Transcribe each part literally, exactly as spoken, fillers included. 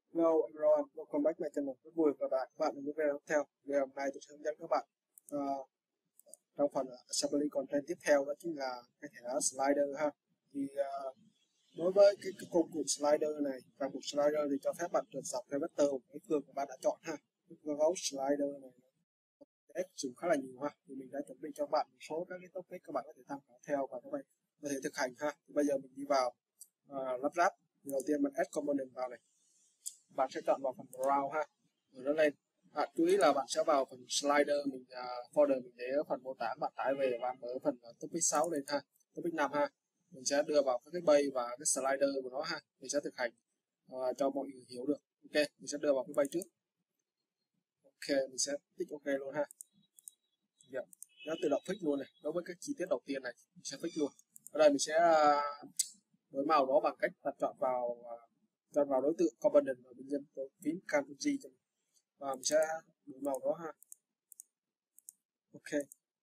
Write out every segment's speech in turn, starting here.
Hello everyone, welcome back my channel. Rất vui và bạn bạn ở những video tiếp theo. Video hôm nay tôi sẽ hướng dẫn các bạn uh, trong phần assembly content tiếp theo, đó chính là cái thẻ slider ha. Thì uh, đối với cái, cái công cụ slider này, và cục slider thì cho phép bạn trượt dọc theo vector của cái phương mà bạn đã chọn ha. Cái gấu slider này sẽ dùng khá là nhiều ha. Thì mình đã chuẩn bị cho bạn một số các cái topic các bạn có thể tham khảo theo và các bạn có thể thực hành ha. Thì bây giờ mình đi vào uh, lắp ráp. Thì đầu tiên mình add component vào này. Bạn sẽ chọn vào phần browse ha, rồi nó lên. À, chú ý là bạn sẽ vào phần slider, mình uh, folder mình để ở phần mô tả, bạn tải về và mở phần uh, topic sáu lên ha, topic năm ha. Mình sẽ đưa vào các cái bay và cái slider của nó ha, mình sẽ thực hành uh, cho mọi người hiểu được. Ok, mình sẽ đưa vào cái bay trước. Ok, mình sẽ tích ok luôn ha. Dạ. Nó tự động fix luôn này. Đối với các chi tiết đầu tiên này mình sẽ fix luôn. Ở đây mình sẽ uh, đổi màu đó bằng cách đặt chọn vào uh, chọn vào đối tượng component và bình dân phím Ctrl G cho mình, và mình sẽ đổi màu đó ha. Ok,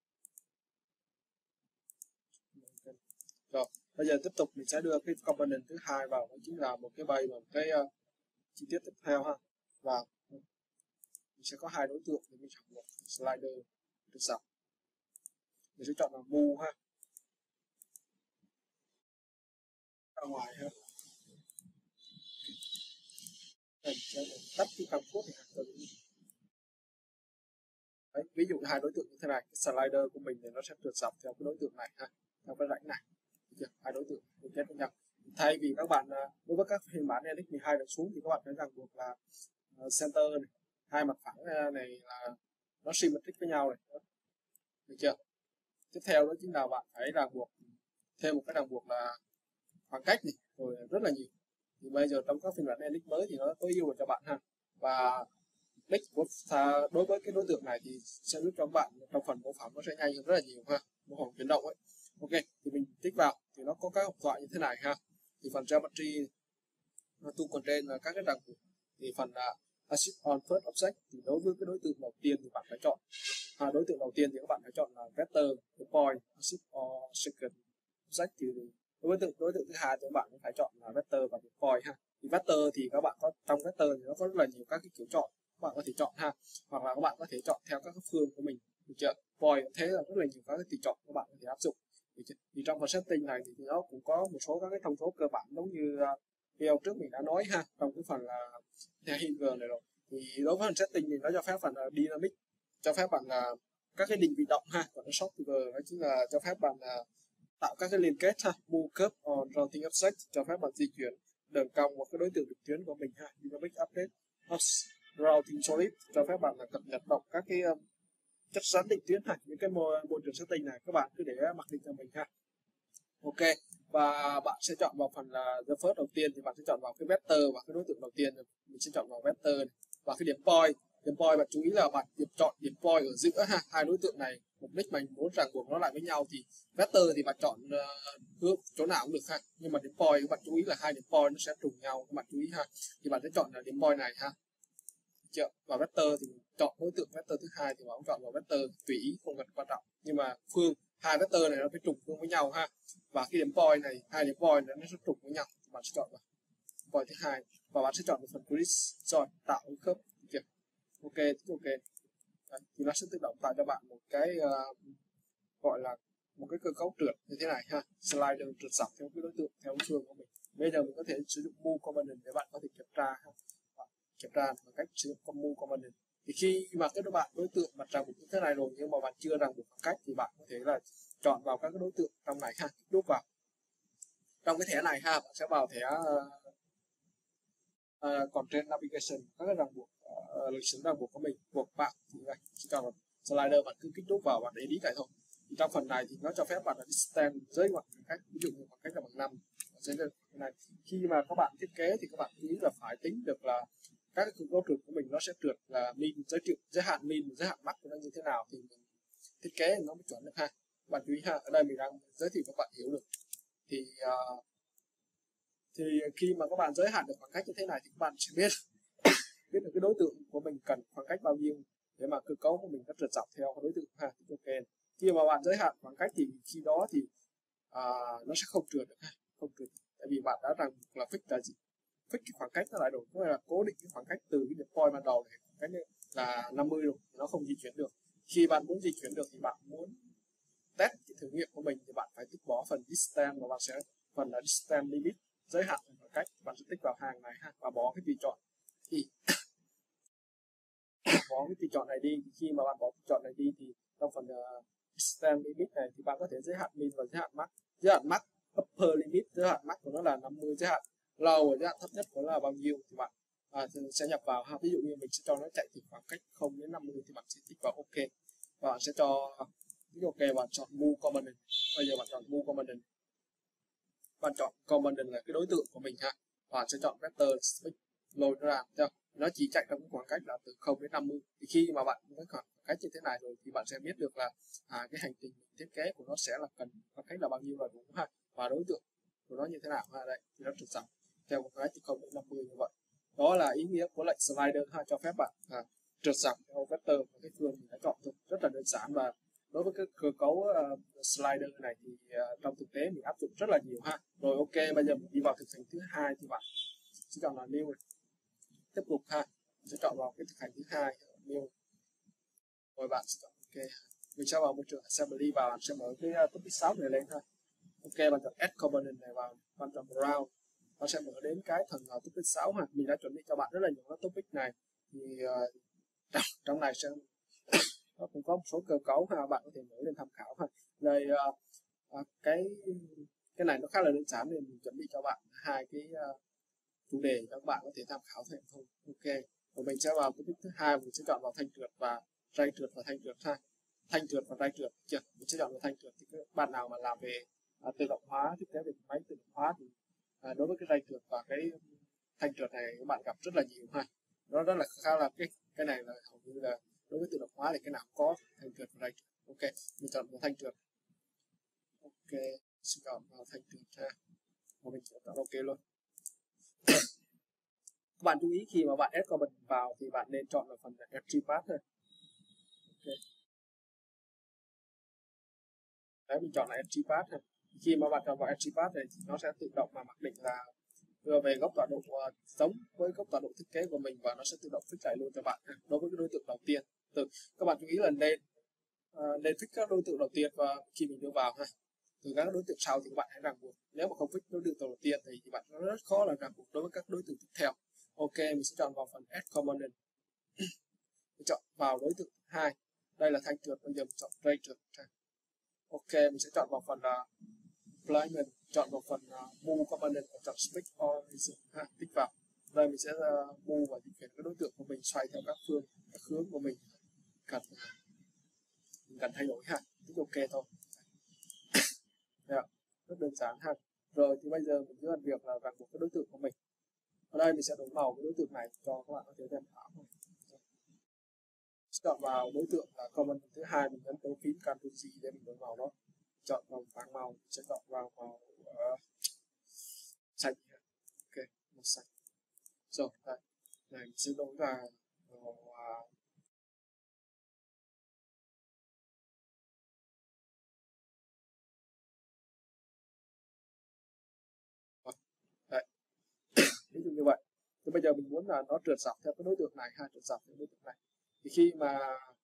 rồi bây giờ tiếp tục mình sẽ đưa cái component thứ hai vào, đó chính là một cái bay và một cái uh, chi tiết tiếp theo ha. Và mình sẽ có hai đối tượng để mình chọn một slider được dọc. Mình sẽ chọn vào move ha, ra ngoài ha. Mình sẽ tắt cái cam code này. Đấy, ví dụ hai đối tượng như thế này, cái slider của mình thì nó sẽ trượt dọc theo cái đối tượng này ha, theo cái rãnh này. Được, hai đối tượng liên kết với nhau. Thay vì các bạn đối với các phiên bản N X mười hai được xuống thì các bạn phải ràng buộc là uh, center này, hai mặt phẳng này là nó symmetric với nhau này, được chưa? Tiếp theo đó chính là bạn phải ràng buộc thêm một cái ràng buộc là khoảng cách này, rồi rất là nhiều. Thì bây giờ trong các phiên bản N X mới thì nó tối ưu cho bạn ha. Và đích của đối với cái đối tượng này thì sẽ giúp cho các bạn trong phần mô phỏng nó sẽ nhanh hơn rất là nhiều ha, mô phỏng chuyển động ấy. Ok, thì mình tích vào thì nó có các hộp thoại như thế này ha. Thì phần geometry nó tu còn trên là các cái ràng buộc. Thì phần uh, assist on first object thì đối với cái đối tượng đầu tiên thì bạn phải chọn à, đối tượng đầu tiên thì các bạn phải chọn là vector, cái point, assist on second object. Thì đối với tượng đối tượng thứ hai thì các bạn phải chọn là vector và point ha. Thì vector thì các bạn có trong vector thì nó có rất là nhiều các cái kiểu chọn, các bạn có thể chọn ha, hoặc là các bạn có thể chọn theo các phương của mình, được chưa? Point thế là rất là nhiều các cái tùy chọn các bạn có thể áp dụng. Thì trong phần setting này thì nó cũng có một số các cái thông số cơ bản giống như video trước mình đã nói ha, trong cái phần là Hinger này rồi. Thì đối với phần setting thì nó cho phép phần là dynamic, cho phép bạn là các cái định vị động ha, còn nó software đó chính là cho phép bạn là tạo các cái liên kết ha, move curve on routing object, cho phép bạn di chuyển đường cong một cái đối tượng trực tuyến của mình ha. Dynamic update routing solid cho phép bạn là cập nhật đọc các cái um, chất rắn định tuyến ha. Những cái môi, môi trường setting này các bạn cứ để mặc định cho mình ha. Ok, và bạn sẽ chọn vào phần là the first đầu tiên thì bạn sẽ chọn vào cái vector và cái đối tượng đầu tiên, mình sẽ chọn vào vector này. Và cái điểm point, điểm point bạn chú ý là bạn điểm chọn điểm point ở giữa ha, hai đối tượng này mục đích mình muốn ràng buộc nó lại với nhau. Thì vector thì bạn chọn uh, chỗ nào cũng được ha, nhưng mà điểm point các bạn chú ý là hai điểm point nó sẽ trùng nhau, các bạn chú ý ha. Thì bạn sẽ chọn là điểm point này ha, chưa? Và vector thì chọn đối tượng vector thứ hai thì bạn chọn vào vector, tùy ý không cần quan trọng, nhưng mà phương hai vector này nó phải trùng phương với nhau ha. Và cái điểm point này, hai điểm point này nó sẽ trùng với nhau, bạn sẽ chọn vào point thứ hai và bạn sẽ chọn một phần grid rồi tạo cái khớp, chưa? Ok, ok. Đấy, thì nó sẽ tự động tạo cho bạn một cái uh, gọi là một cái cơ cấu trượt như thế này ha, slider trượt dọc theo cái đối tượng theo phương của mình. Bây giờ mình có thể sử dụng move component để bạn có thể kiểm tra ha, kiểm tra bằng cách sử dụng move component. Thì khi mà các bạn đối tượng mặt ràng buộc như thế này rồi nhưng mà bạn chưa ràng buộc khoảng cách thì bạn có thể là chọn vào các cái đối tượng trong này ha, đúp vào trong cái thẻ này ha. Bạn sẽ vào thẻ uh, uh, content navigation, các cái ràng buộc uh, lịch sử ràng buộc của mình buộc bạn thì này chỉ cần slider bạn cứ kích đúp vào và để ý lại thôi. Thì trong phần này thì nó cho phép bạn là distance giới khoảng cách, ví dụ như khoảng cách là bằng năm. Này khi mà các bạn thiết kế thì các bạn nghĩ là phải tính được là các cái cấu trượt của mình nó sẽ trượt là min, giới thiệu giới hạn min, giới hạn max của nó như thế nào thì mình thiết kế nó mới chuẩn được ha. Bạn chú ý ha, ở đây mình đang giới thiệu các bạn hiểu được. Thì uh, thì khi mà các bạn giới hạn được khoảng cách như thế này thì các bạn sẽ biết biết được cái đối tượng của mình cần khoảng cách bao nhiêu để mà cơ cấu của mình nó trượt dọc theo đối tượng ha. Ok, khi mà bạn giới hạn khoảng cách thì khi đó thì uh, nó sẽ không trượt được ha, không trượt, tại vì bạn đã rằng là fix là gì, fix fix cái khoảng cách nó lại rồi, có nghĩa là cố định cái khoảng cách từ cái điểm point ban đầu này cái này là năm mươi rồi, nó không di chuyển được. Khi bạn muốn di chuyển được thì bạn muốn test cái thử nghiệm của mình thì bạn phải tích bỏ phần distance, và bạn sẽ phần là distance limit, giới hạn khoảng cách, bạn sẽ tích vào hàng này ha, và bỏ cái tùy chọn. Thì bỏ cái tùy chọn này đi, thì khi mà bạn bỏ tùy chọn này đi thì trong phần uh, distance limit này thì bạn có thể giới hạn min và giới hạn max. Giới hạn max upper limit, giới hạn max của nó là năm mươi, giới hạn lower, giới hạn thấp nhất của nó là bao nhiêu thì bạn à, thì sẽ nhập vào ha. Ví dụ như mình sẽ cho nó chạy từ khoảng cách không đến năm mươi thì bạn sẽ tích vào ok, và bạn sẽ cho ví dụ ok, bạn chọn move commandant. Bây giờ bạn chọn move commandant, bạn chọn commandant là cái đối tượng của mình ha, bạn sẽ chọn vector lôi nó ra theo, nó chỉ chạy trong khoảng cách là từ không đến năm mươi. Thì khi mà bạn có khoảng cách như thế này rồi thì bạn sẽ biết được là à, cái hành trình thiết kế của nó sẽ là cần khoảng cách là bao nhiêu là đúng ha, và đối tượng của nó như thế nào ha. Đây thì nó trượt dọc theo một cái từ không đến năm mươi như vậy. Đó là ý nghĩa của lệnh slider ha, cho phép bạn à, trượt dọc theo vector và cái phương mình đã chọn thôi, rất là đơn giản. Và đối với cái cơ cấu uh, slider này thì uh, trong thực tế mình áp dụng rất là nhiều ha. Rồi ok, bây giờ mình đi vào thực hành thứ hai thì bạn sẽ chọn là new, tiếp tục ha, sẽ chọn vào cái thực hành thứ hai new, rồi bạn sẽ chọn ok, mình sẽ vào môi trường assembly và bạn sẽ mở cái uh, topic sáu này lên ha. Ok, bạn chọn add component này vào, bạn chọn browse, nó sẽ mở đến cái phần uh, topic sáu ha. Mình đã chuẩn bị cho bạn rất là nhiều các topic này, thì uh, trong, trong này sẽ nó cũng có một số cơ cấu ha, bạn có thể mở lên tham khảo ha. Đây uh, uh, cái cái này nó khá là đơn giản nên mình chuẩn bị cho bạn hai cái uh, chủ đề các bạn có thể tham khảo thêm thôi. Ok, rồi mình sẽ vào topic thứ hai, mình sẽ chọn vào thanh trượt và ray trượt và thanh trượt ha. Thanh trượt và ray trượt chưa, mình sẽ chọn vào thanh trượt. Thì các bạn nào mà làm về uh, tự động hóa, thiết kế về máy tự động hóa thì uh, đối với cái ray trượt và cái thanh trượt này các bạn gặp rất là nhiều ha. Nó rất là khá là cái cái này là hầu như là đối với tự động hóa thì cái nào cũng có thanh trượt và ray trượt. Ok, mình chọn vào thanh trượt. Ok, mình chọn vào thanh trượt ha, và mình chọn ok luôn. Các bạn chú ý khi mà bạn add comment vào thì bạn nên chọn vào phần attribute thôi. Okay. Đấy, mình chọn là attribute thôi. Khi mà bạn chọn vào attribute này thì nó sẽ tự động mà mặc định là đưa về góc tọa độ uh, giống với góc tọa độ thiết kế của mình, và nó sẽ tự động fix lại luôn cho bạn. Đối với cái đối tượng đầu tiên, từ các bạn chú ý là nên uh, nên fix các đối tượng đầu tiên và khi mình đưa vào ha. Từ các đối tượng sau thì các bạn hãy ràng buộc. Nếu mà không fix đối tượng đầu tiên thì, thì bạn nó rất khó là ràng buộc đối với các đối tượng tiếp theo. Ok, mình sẽ chọn vào phần add component. Mình chọn vào đối tượng thứ hai, đây là thanh trượt, bây giờ mình chọn ray trượt. Ok, mình sẽ chọn vào phần uh, alignment, chọn vào phần uh, move component và chọn speak origin ha, tích vào. Đây mình sẽ uh, move và di chuyển cái đối tượng của mình xoay theo các phương, các hướng của mình cần mình cần thay đổi ha, tích ok thôi. Yeah, rất đơn giản ha. Rồi thì bây giờ mình sẽ làm việc là ràng buộc cái đối tượng của mình. Ở đây mình sẽ đổi màu cái đối tượng này cho các bạn có thể tham khảo. Chọn vào đối tượng là comment thứ hai, mình nhấn dấu phím Ctrl G để mình đổi màu nó. Chọn vào vàng màu, mình sẽ chọn vào màu uh, xanh. Ok, màu xanh. Rồi, đây. Này mình sẽ đổi vào màu uh, đây. Ví dụ như vậy. Thì bây giờ mình muốn là nó trượt dọc theo cái đối tượng này ha, trượt dọc theo đối tượng này. Thì khi mà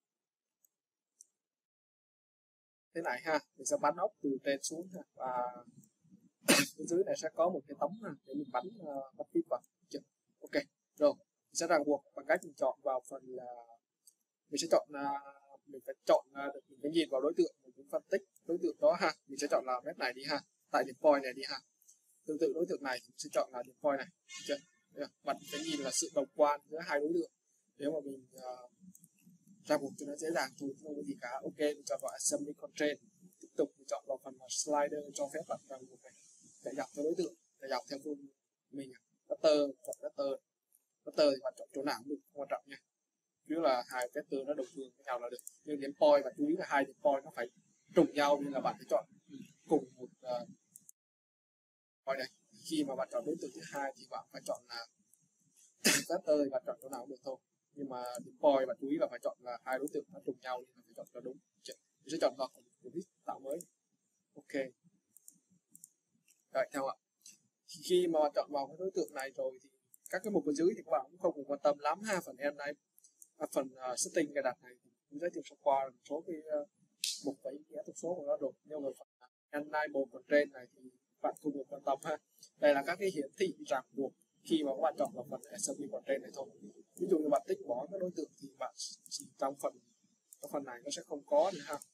thế này ha, mình sẽ bắn ốc từ trên xuống ha, và bên dưới này sẽ có một cái tấm ha, để mình bắn uh, bắn tiếp vào. Ok, rồi mình sẽ ràng buộc bằng cách mình chọn vào phần là mình sẽ chọn uh, mình phải chọn uh, mình phải nhìn vào đối tượng, mình phải phân tích đối tượng đó ha. Mình sẽ chọn là mét này đi ha, tại điểm point này đi ha. Tương tự đối tượng này mình sẽ chọn là điểm point này, chưa? Bạn phải nhìn là sự đồng quan giữa hai đối tượng. Nếu mà mình uh, ràng buộc cho nó dễ dàng thôi, không có gì cả. Ok, mình chọn vào assembly constraint, tiếp tục mình chọn vào phần slider cho phép bạn ràng buộc này chạy dọc theo đối tượng, chạy dọc theo phương mình. Vector, chọn vector, vector thì bạn chọn chỗ nào cũng được, không quan trọng nha. Chứ là hai vector nó đồng phương với nhau là được. Nhưng điểm point bạn chú ý là hai điểm point nó phải trùng nhau, nên là bạn phải chọn cùng một uh, point này. Khi mà bạn chọn đối tượng thứ hai thì bạn phải chọn là vector thì bạn chọn chỗ nào cũng được thôi. Nhưng mà điểm point bạn chú ý là phải chọn là hai đối tượng nó trùng nhau, nên là phải chọn cho đúng. Mình sẽ chọn vào cùng list tạo mới. Ok. Đấy, theo ạ. Khi mà bạn chọn vào cái đối tượng này rồi thì các cái mục ở dưới thì các bạn cũng không cần quan tâm lắm ha. Phần end này, à, phần uh, setting cài đặt này thì cũng giới thiệu sơ qua một số cái uh, mục và ý nghĩa thông số của nó rồi. Nhưng mà phần enable constraint này thì bạn không cần quan tâm ha. Đây là các cái hiển thị ràng buộc khi mà các bạn chọn vào phần assembly constraint này thôi. Ví dụ như bạn tích bỏ các đối tượng thì bạn chỉ trong phần trong phần này nó sẽ không có nữa ha.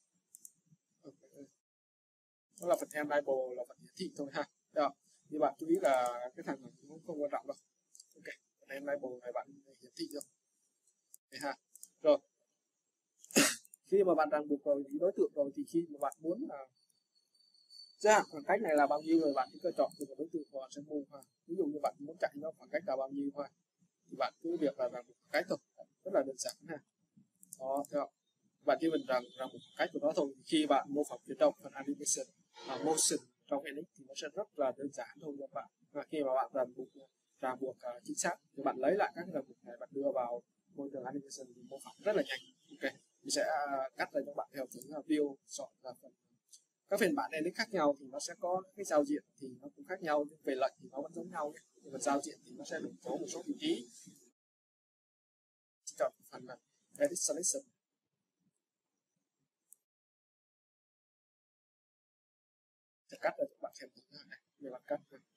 Đó là phần enable, là phần hiển thị thôi ha. Đó. Thì bạn chú ý là cái thằng này cũng không quan trọng đâu. Ok, phần enable này bạn hiển thị rồi. Đấy ha. Rồi. Khi mà bạn ràng buộc rồi thì đối tượng rồi thì khi mà bạn muốn là giới hạn khoảng cách này là bao nhiêu rồi bạn cứ chọn từ một đối tượng và bạn sẽ move ha. Ví dụ như bạn muốn chạy nó khoảng cách là bao nhiêu ha, thì bạn cứ việc là ràng buộc khoảng cách thôi, rất là đơn giản ha. Đó, theo bạn chỉ cần rằng rằng một cách của nó thôi. Khi bạn mô phỏng chuyển động phần animation và motion trong Phoenix thì nó sẽ rất là đơn giản thôi các bạn. Và khi mà bạn ràng buộc ràng buộc uh, chính xác thì bạn lấy lại các cái ràng buộc này, bạn đưa vào môi trường animation thì mô phỏng rất là nhanh. Ok, mình sẽ uh, cắt ra cho bạn theo hướng uh, view chọn là phần các phiên bản Enix khác nhau thì nó sẽ có cái giao diện thì nó cũng khác nhau, nhưng về lệnh thì nó vẫn giống nhau. Nhưng mà giao diện thì nó sẽ đổi số một số vị trí. Chọn phần là Edit Selection. Sẽ cắt ra cho bạn xem này, để bạn cắt này.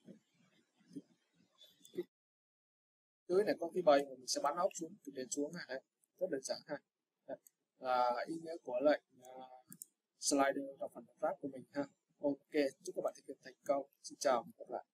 Dưới này có cái bầy mình sẽ bắn ốc xuống từ trên xuống này, rất đơn giản ha. Đấy. Là ý nghĩa của lệnh uh, slider trong phần rap của mình ha. Ok, chúc các bạn thực hiện thành công. Xin chào và gặp lại.